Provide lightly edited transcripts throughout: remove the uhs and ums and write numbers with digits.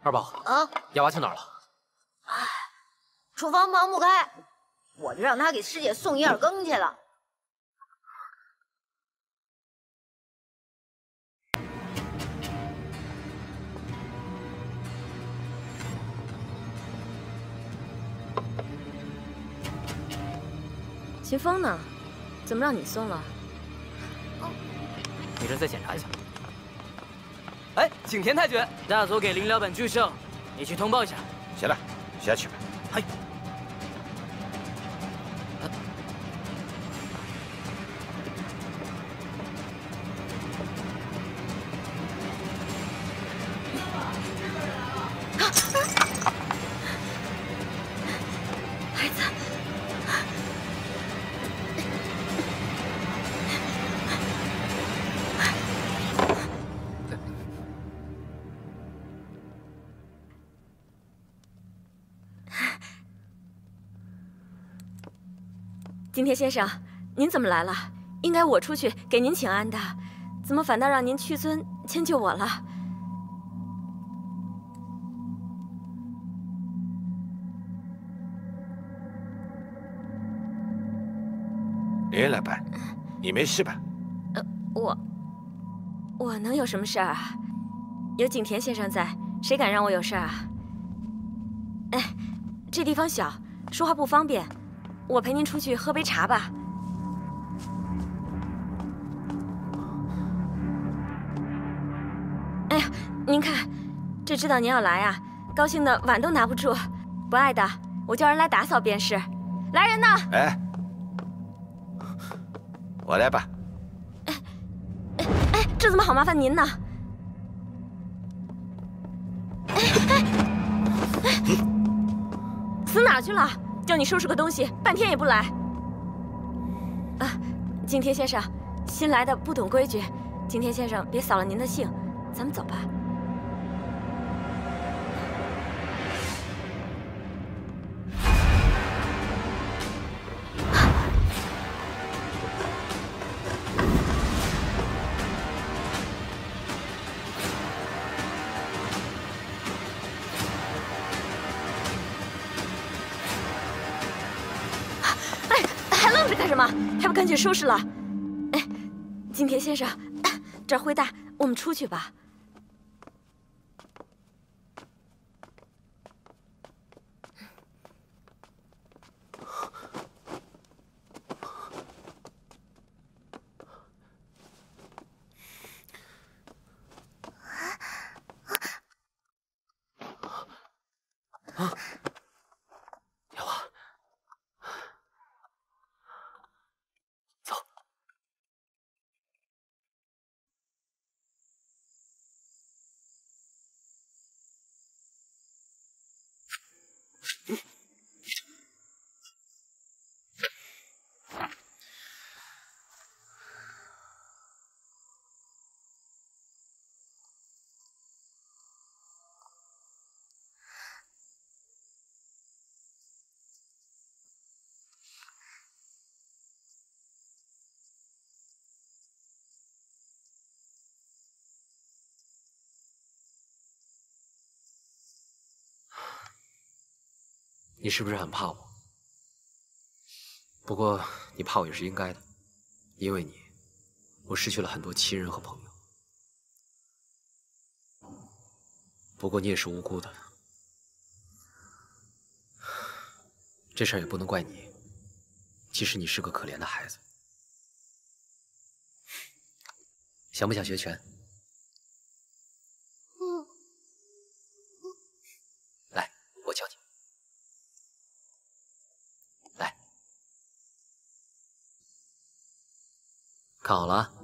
二宝啊， 亚娃去哪儿了？ 厨房忙不开，我就让他给师姐送银耳羹去了。 秦风呢？怎么让你送了？ 你这再检查一下。哎，景田太君，大佐给林辽本拒胜，你去通报一下。 行了，下去吧。 嗨。 孩子。 金田先生，您怎么来了？应该我出去给您请安的，怎么反倒让您屈尊迁就我了？ 林老板，你没事吧？ 我能有什么事儿啊？有景田先生在，谁敢让我有事儿啊？哎，这地方小，说话不方便。 我陪您出去喝杯茶吧。哎呀，您看，这知道您要来啊，高兴的碗都拿不住。不爱的，我叫人来打扫便是。来人呐！ 哎，我来吧。 哎，这怎么好麻烦您呢？死哪儿去了？ 叫你收拾个东西，半天也不来。啊，景田先生，新来的不懂规矩，景田先生别扫了您的兴，咱们走吧。干什么？还不赶紧收拾了！哎，景田先生，这儿灰大，我们出去吧。 啊！亚娃。 你是不是很怕我？不过你怕我也是应该的，因为你，我失去了很多亲人和朋友。不过你也是无辜的，这事儿也不能怪你。即使你是个可怜的孩子，想不想学拳？来，我教你。 看好了啊！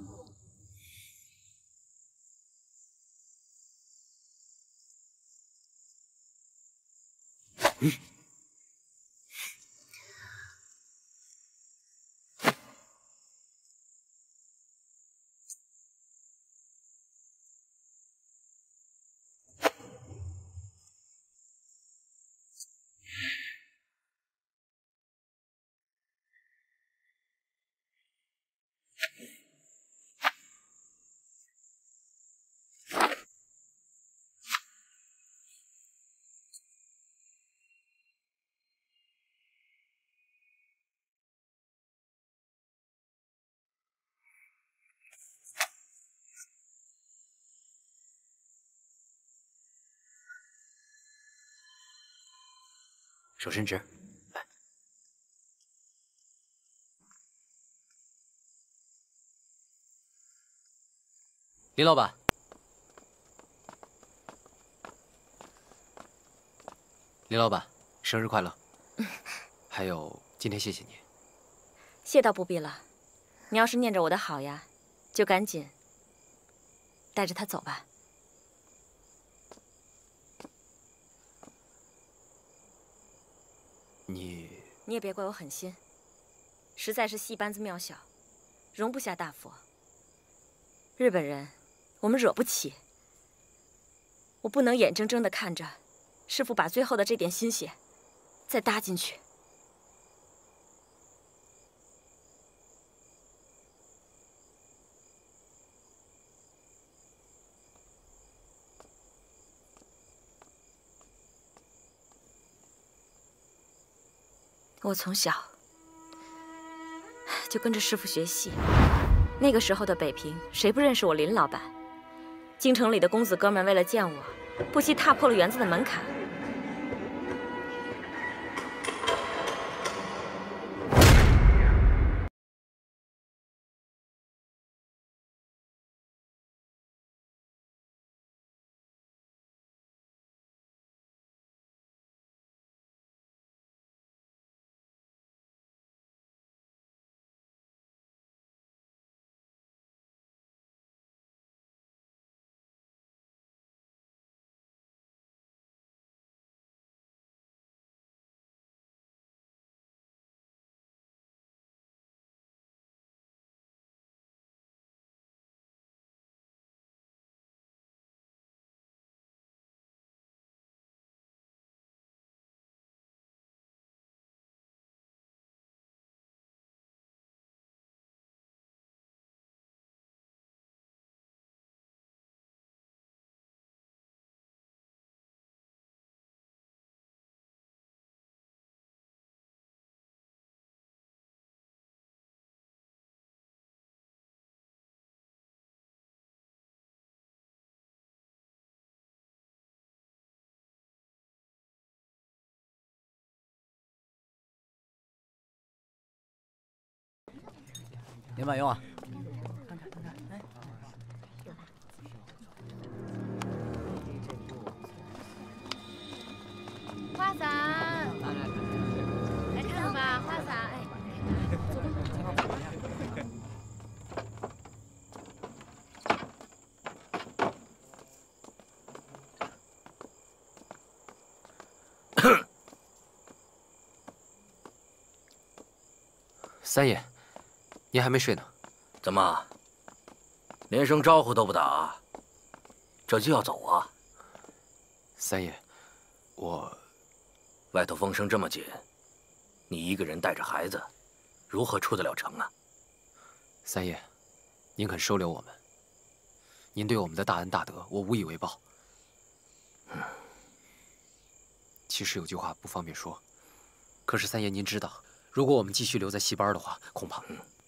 手伸直，来。 林老板，林老板，生日快乐！还有，今天谢谢你。 谢倒不必了，你要是念着我的好呀，就赶紧带着他走吧。你也别怪我狠心，实在是戏班子庙小，容不下大佛。日本人，我们惹不起。我不能眼睁睁地看着师傅把最后的这点心血再搭进去。我从小就跟着师傅学戏，那个时候的北平，谁不认识我林老板？京城里的公子哥们为了见我，不惜踏破了园子的门槛。 没管用啊！ 花伞，来看看吧，花伞。哎， 三爷，您还没睡呢？ 怎么，连声招呼都不打，这就要走啊？ 三爷，我外头风声这么紧，你一个人带着孩子，如何出得了城啊？ 三爷，您肯收留我们，您对我们的大恩大德，我无以为报。其实有句话不方便说，可是三爷您知道，如果我们继续留在戏班的话，恐怕……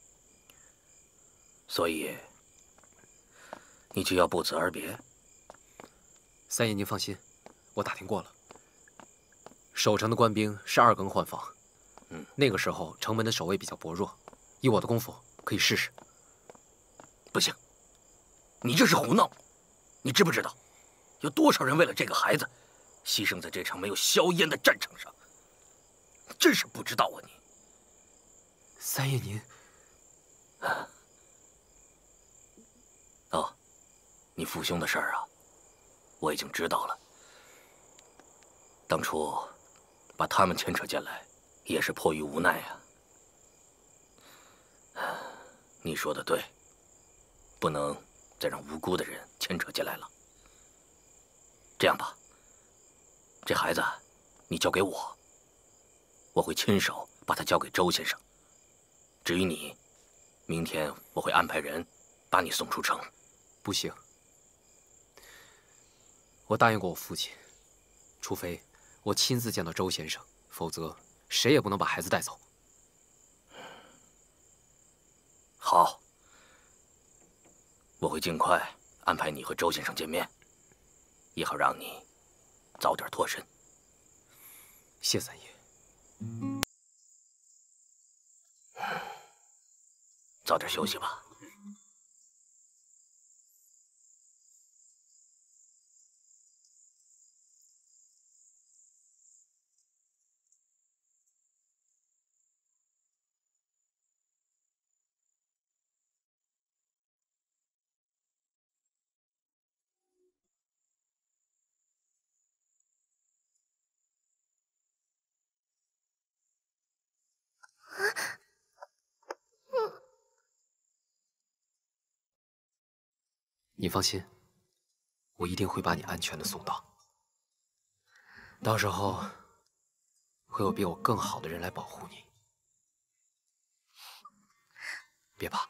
所以你就要不辞而别？ 三爷您放心，我打听过了，守城的官兵是2更换防。那个时候城门的守卫比较薄弱，以我的功夫可以试试。 不行，你这是胡闹！你知不知道，有多少人为了这个孩子，牺牲在这场没有硝烟的战场上？你真是不知道啊你！ 三爷您…… 哦，你父兄的事儿啊，我已经知道了。当初把他们牵扯进来，也是迫于无奈啊。你说的对，不能再让无辜的人牵扯进来了。这样吧，这孩子你交给我，我会亲手把他交给周先生。至于你，明天我会安排人把你送出城。 不行，我答应过我父亲，除非我亲自见到周先生，否则谁也不能把孩子带走。 好，我会尽快安排你和周先生见面，也好让你早点脱身。 谢三爷。 早点休息吧。 你放心，我一定会把你安全的送到。到时候会有比我更好的人来保护你，别怕。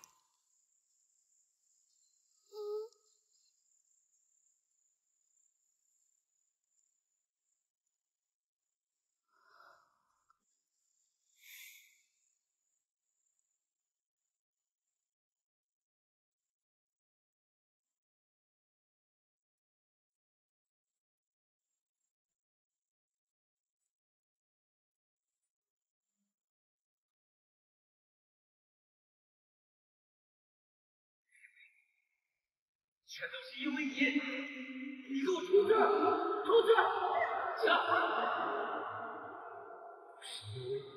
全都是因为你！你给我出去！出去！下海！是因为你。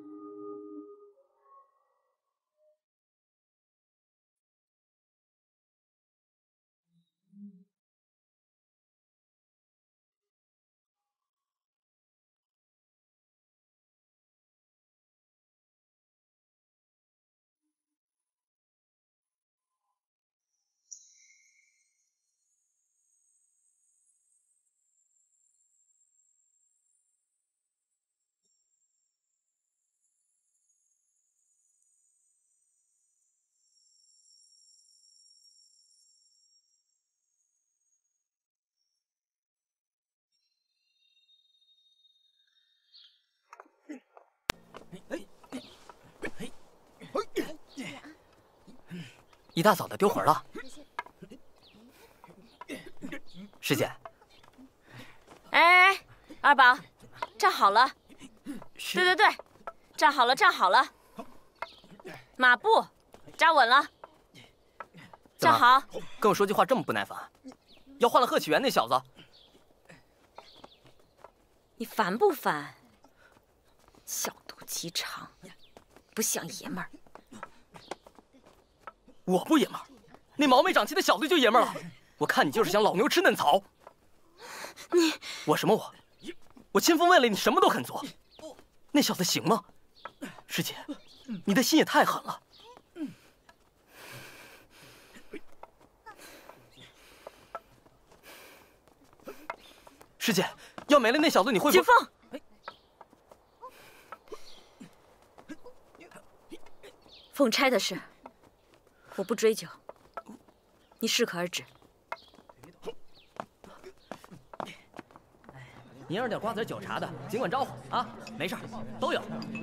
一大早的丢魂了，师姐。 哎，二宝，站好了。对，站好了，站好了。马步，扎稳了。站好。 跟我说句话这么不耐烦？要换了贺启元那小子。 你烦不烦？小肚鸡肠，不像爷们儿。 我不爷们儿，那毛没长齐的小子就爷们儿了。我看你就是想老牛吃嫩草。我什么我？我清风为了你什么都肯做。那小子行吗？师姐，你的心也太狠了。师姐，要没了那小子，你会不会？ 景凤，凤钗的事，我不追究，你适可而止。 您要是点瓜子酒茶的，尽管招呼啊，没事儿，都有。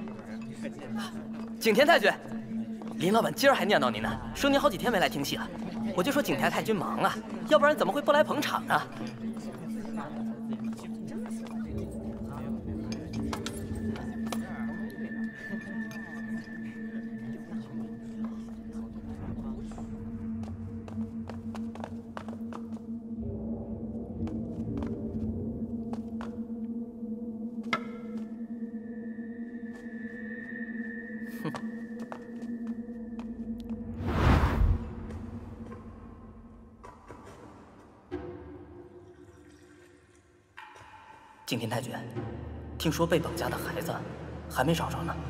景田太君，林老板今儿还念叨您呢，说您好几天没来听戏了。我就说景田太君忙啊，要不然怎么会不来捧场呢？景田太君，听说被绑架的孩子还没找着呢。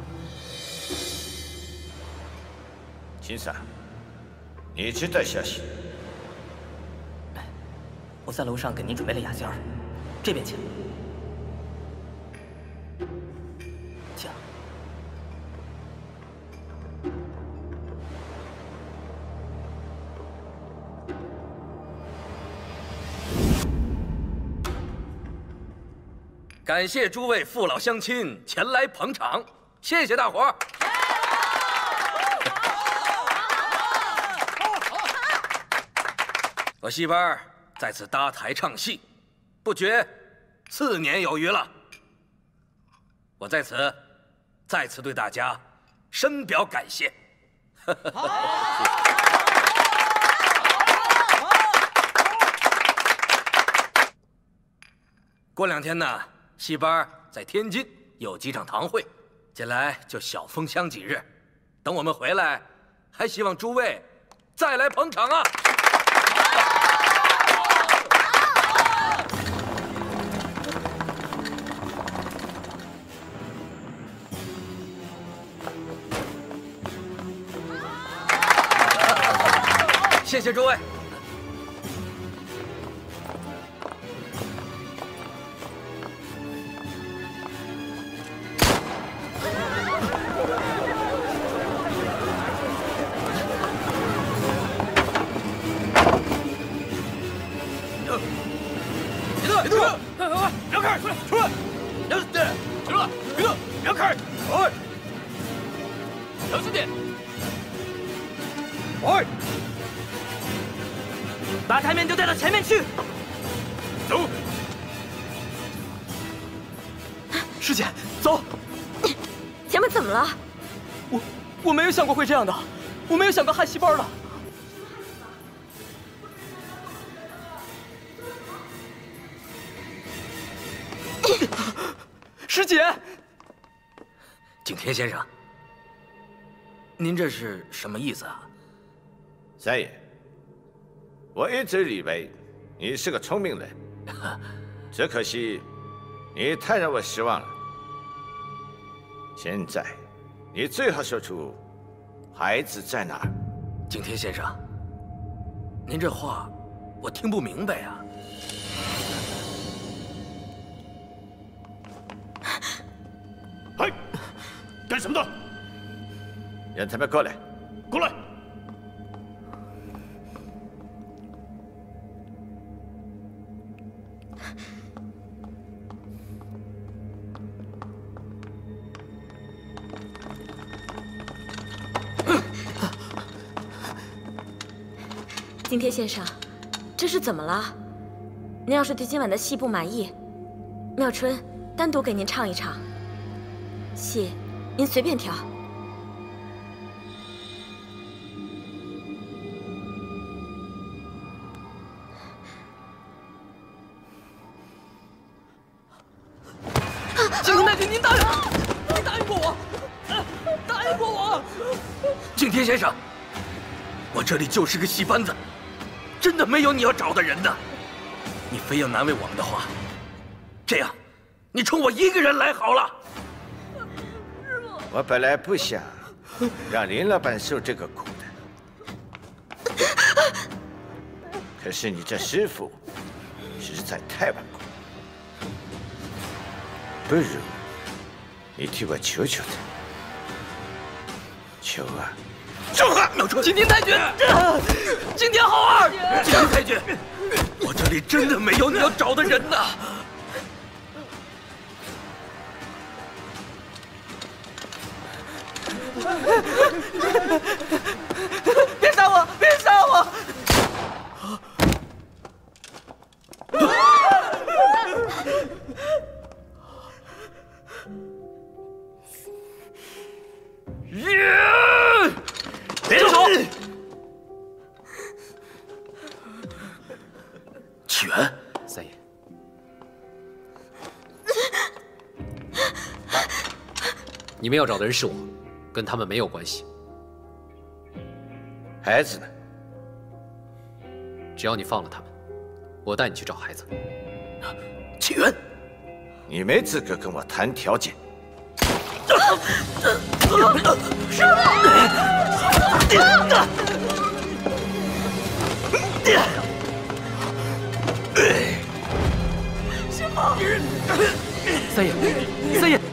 秦三，你知道消息？ 我在楼上给您准备了雅间儿，这边请。请。 感谢诸位父老乡亲前来捧场，谢谢大伙儿。我戏班在此搭台唱戏，不觉4年有余了。我在此再次对大家深表感谢。过2天呢，戏班在天津有几场堂会，近来就小封箱几日。等我们回来，还希望诸位再来捧场啊！谢谢诸位。别动！让开！出来！出来！小心点！行了，别动！让开！哎！小心点！哎！ 把台面都带到前面去。 走。 师姐，走。 前面怎么了？ 我没有想过会这样的，我没有想过害戏班的。师姐， 景天先生，您这是什么意思啊？ 三爷，我一直以为你是个聪明人，只可惜你太让我失望了。现在，你最好说出孩子在哪儿。 景天先生，您这话我听不明白啊。 嘿，干什么的？让他们过来！过来！ 景天先生，这是怎么了？您要是对今晚的戏不满意，妙春单独给您唱一场。戏，您随便挑。 景太君，您答应过我，答应过我。 景天先生，我这里就是个戏班子，真的没有你要找的人呢。你非要难为我们的话，这样，你冲我一个人来好了。 我本来不想让林老板受这个苦的，可是你这师傅实在太顽固，不如你替我求求他，求啊！ 走啊！妙春， 景天太君，景天好儿， 景天太君，我这里真的没有你要找的人呢。 别杀我！别杀我！ 别动手！启源， 三爷，你们要找的人是我，跟他们没有关系。 孩子呢？ 只要你放了他们，我带你去找孩子。 启源， 你没资格跟我谈条件。 师傅！师傅！ 三爷，三爷。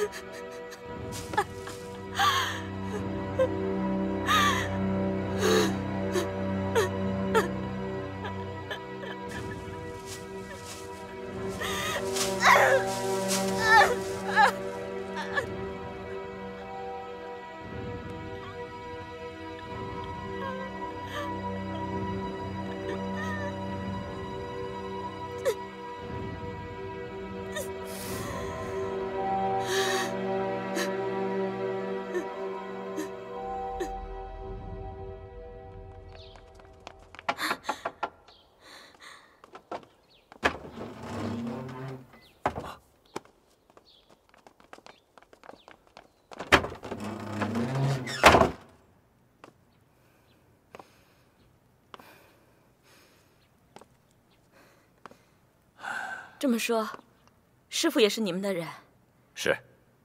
这么说，师傅也是你们的人？ 是。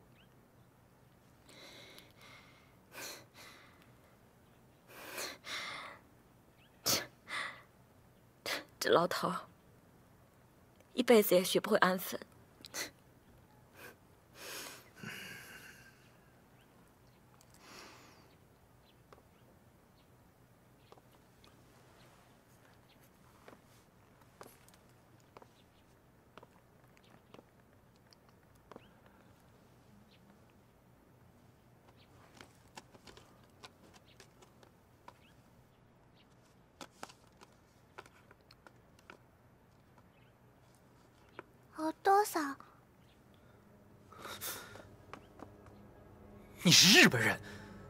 这老头一辈子也学不会安分。 お父さん， 你是日本人？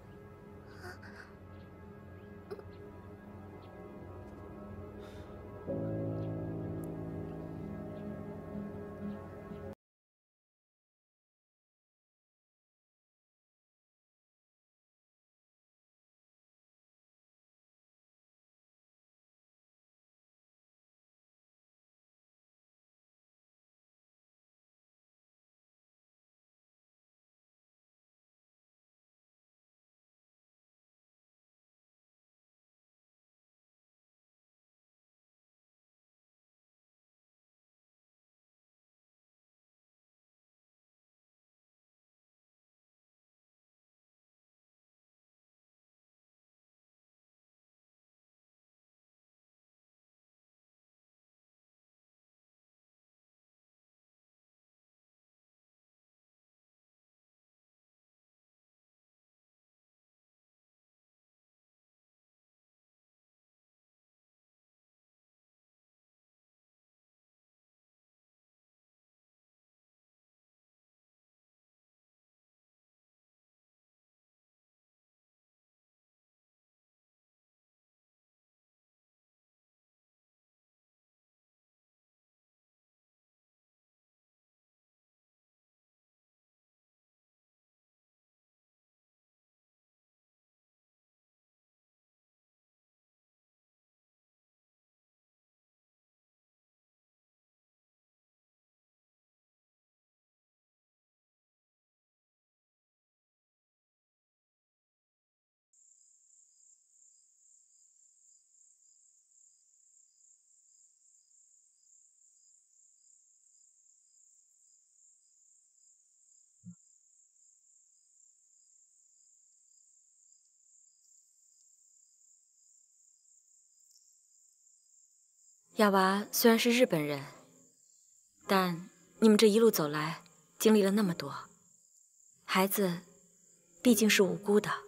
亚娃虽然是日本人，但你们这一路走来，经历了那么多，孩子毕竟是无辜的。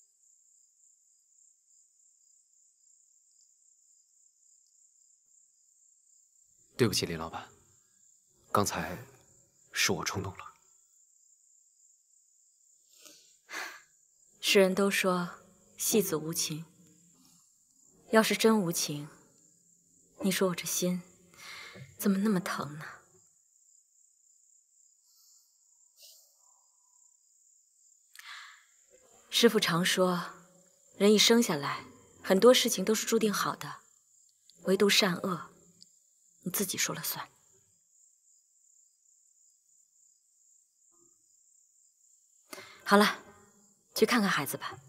对不起，林老板，刚才是我冲动了。 世人都说戏子无情，要是真无情，你说我这心怎么那么疼呢？师父常说，人一生下来，很多事情都是注定好的，唯独善恶，你自己说了算。好了，去看看孩子吧。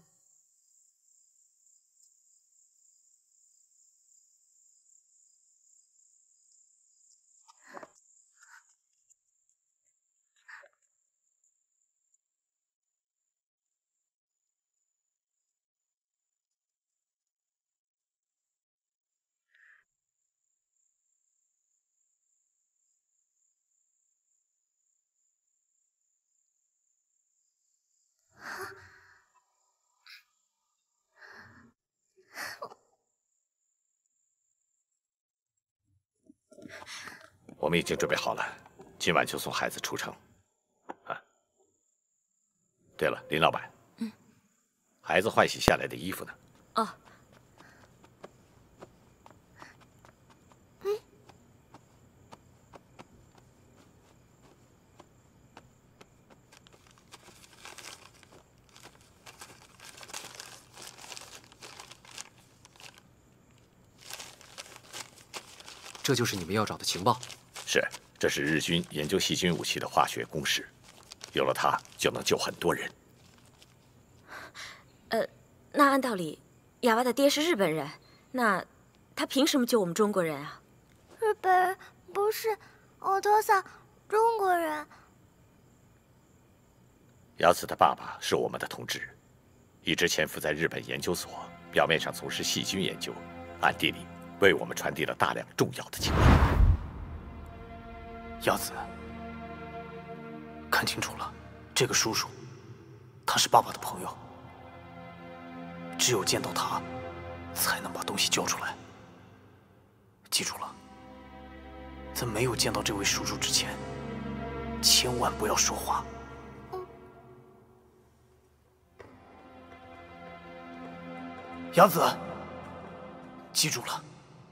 我们已经准备好了，今晚就送孩子出城。啊，对了，林老板，孩子换洗下来的衣服呢？ 哦。 这就是你们要找的情报？ 是，这是日军研究细菌武器的化学公式，有了它就能救很多人。 那按道理，亚娃的爹是日本人，那他凭什么救我们中国人啊？ 日本人不是，我多桑中国人。 雅子的爸爸是我们的同志，一直潜伏在日本研究所，表面上从事细菌研究，暗地里为我们传递了大量重要的情报。 雅子，看清楚了，这个叔叔，他是爸爸的朋友。只有见到他，才能把东西交出来。记住了，在没有见到这位叔叔之前，千万不要说话。雅子，记住了，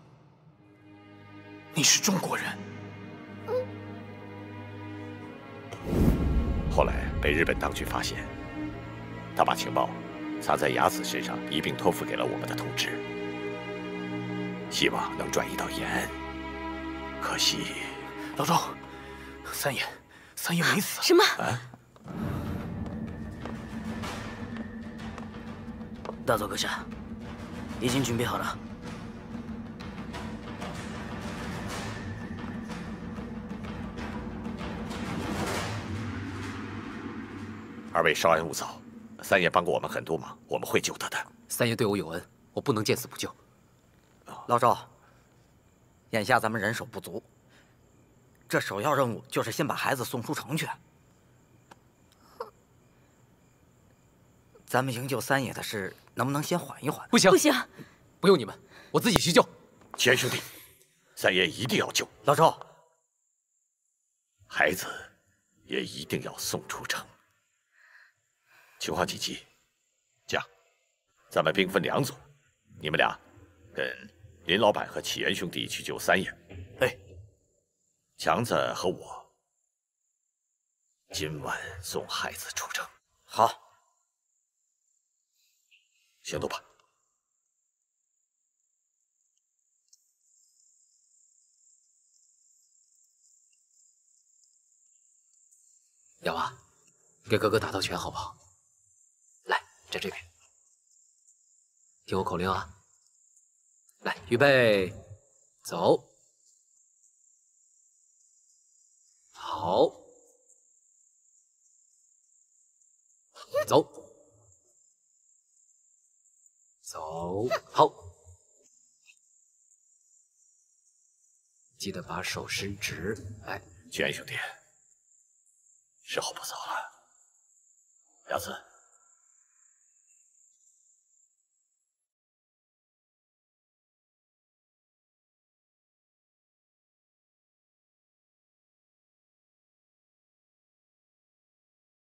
你是中国人。 后来被日本当局发现，他把情报藏在雅子身上，一并托付给了我们的同志，希望能转移到延安。可惜， 老周，三爷没死。 什么？ 啊！ 大佐阁下，已经准备好了。 二位稍安勿躁。三爷帮过我们很多忙，我们会救他的。 三爷对我有恩，我不能见死不救。 老周，眼下咱们人手不足，这首要任务就是先把孩子送出城去。咱们营救三爷的事，能不能先缓一缓？ 不行， 不行， 不用你们，我自己去救。 钱兄弟，三爷一定要救。 老周， 孩子也一定要送出城。情况紧急，这样，咱们兵分两组，你们俩跟林老板和启源兄弟去救三爷。 哎， 强子和我今晚送孩子出城。 好， 行动吧。 雅娃，给哥哥打套拳好不好？来，在这边，听我口令啊！来，预备，走。好，走，走，好。记得把手伸直，哎， 全兄弟，时候不早了，雅子。